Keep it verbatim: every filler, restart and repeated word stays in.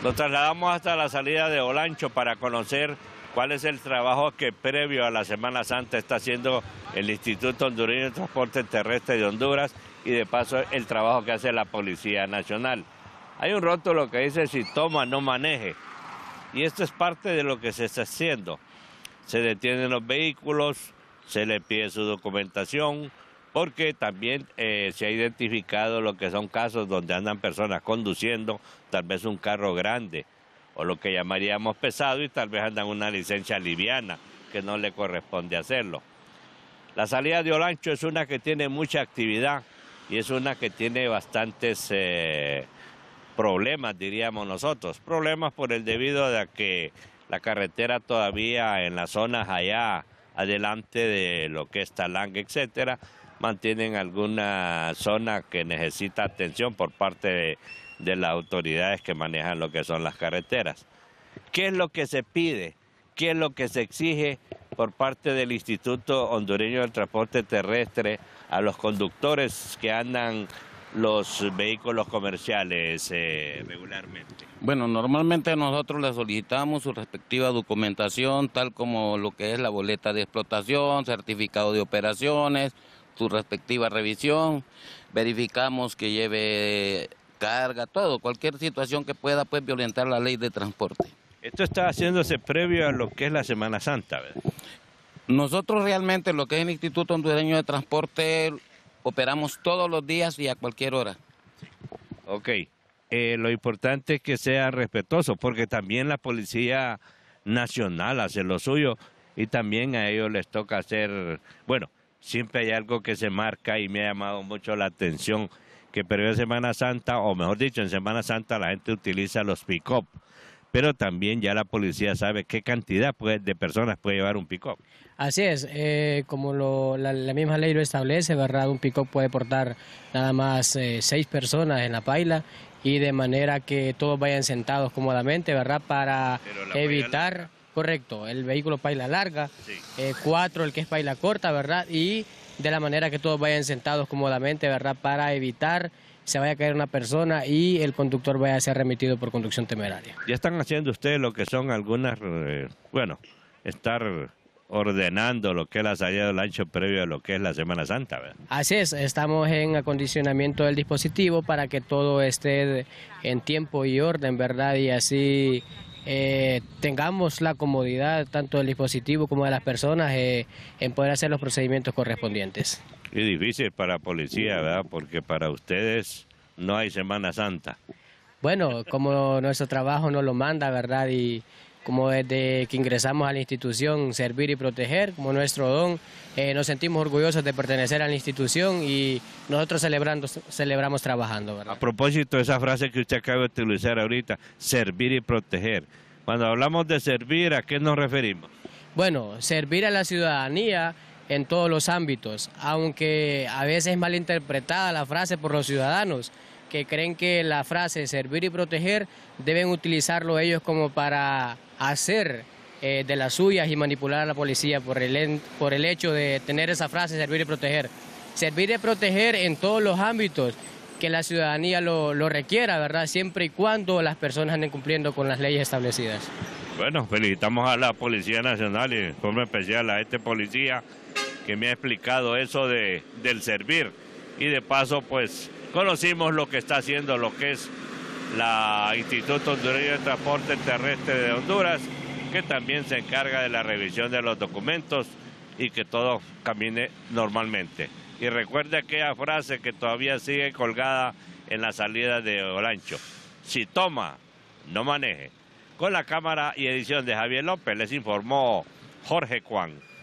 Nos trasladamos hasta la salida de Olancho para conocer cuál es el trabajo que previo a la Semana Santa está haciendo el Instituto Hondureño de Transporte Terrestre de Honduras y de paso el trabajo que hace la Policía Nacional. Hay un rótulo que dice si toma no maneje y esto es parte de lo que se está haciendo. Se detienen los vehículos, se le pide su documentación, porque también eh, se ha identificado lo que son casos donde andan personas conduciendo tal vez un carro grande o lo que llamaríamos pesado y tal vez andan una licencia liviana que no le corresponde hacerlo. La salida de Olancho es una que tiene mucha actividad y es una que tiene bastantes eh, problemas, diríamos nosotros. Problemas por el debido a que la carretera todavía en las zonas allá adelante de lo que es Talanga, etcétera, mantienen alguna zona que necesita atención por parte de, de las autoridades que manejan lo que son las carreteras. ¿Qué es lo que se pide? ¿Qué es lo que se exige por parte del Instituto Hondureño del Transporte Terrestre a los conductores que andan los vehículos comerciales eh, regularmente? Bueno, normalmente nosotros le solicitamos su respectiva documentación, tal como lo que es la boleta de explotación, certificado de operaciones, su respectiva revisión, verificamos que lleve carga, todo, cualquier situación que pueda pues violentar la ley de transporte. Esto está haciéndose previo a lo que es la Semana Santa, ¿verdad? Nosotros realmente lo que es el Instituto Hondureño de Transporte operamos todos los días y a cualquier hora. Ok, eh, lo importante es que sea respetuoso, porque también la Policía Nacional hace lo suyo y también a ellos les toca hacer, bueno, siempre hay algo que se marca y me ha llamado mucho la atención, que previo a Semana Santa, o mejor dicho, en Semana Santa la gente utiliza los pick-up, pero también ya la policía sabe qué cantidad puede, de personas puede llevar un pick-up. Así es, eh, como lo, la, la misma ley lo establece, ¿verdad? Un pick-up puede portar nada más eh, seis personas en la paila y de manera que todos vayan sentados cómodamente, ¿verdad? Para evitar... Correcto, el vehículo paila larga, sí. eh, cuatro el que es paila corta, ¿verdad? Y de la manera que todos vayan sentados cómodamente, ¿verdad? Para evitar se vaya a caer una persona y el conductor vaya a ser remitido por conducción temeraria. Ya están haciendo ustedes lo que son algunas, eh, bueno, estar ordenando lo que es la salida del Olancho previo a lo que es la Semana Santa, ¿verdad? Así es, estamos en acondicionamiento del dispositivo para que todo esté en tiempo y orden, ¿verdad? Y así... Eh, tengamos la comodidad tanto del dispositivo como de las personas eh, en poder hacer los procedimientos correspondientes. Es difícil para la policía, ¿verdad? Porque para ustedes no hay Semana Santa. Bueno, como nuestro trabajo nos lo manda, ¿verdad? Y como desde que ingresamos a la institución, servir y proteger, como nuestro don, eh, nos sentimos orgullosos de pertenecer a la institución y nosotros celebrando, celebramos trabajando, ¿verdad? A propósito de esa frase que usted acaba de utilizar ahorita, servir y proteger. Cuando hablamos de servir, ¿a qué nos referimos? Bueno, servir a la ciudadanía en todos los ámbitos, aunque a veces es malinterpretada la frase por los ciudadanos, que creen que la frase servir y proteger deben utilizarlo ellos como para hacer eh, de las suyas y manipular a la policía por el, por el hecho de tener esa frase servir y proteger. Servir y proteger en todos los ámbitos que la ciudadanía lo, lo requiera, ¿verdad? Siempre y cuando las personas anden cumpliendo con las leyes establecidas. Bueno, felicitamos a la Policía Nacional y en forma especial a este policía que me ha explicado eso de, del servir y de paso pues conocimos lo que está haciendo lo que es la Instituto Hondureño de Transporte Terrestre de Honduras, que también se encarga de la revisión de los documentos y que todo camine normalmente. Y recuerde aquella frase que todavía sigue colgada en la salida de Olancho: si toma, no maneje. Con la cámara y edición de Javier López les informó Jorge Juan.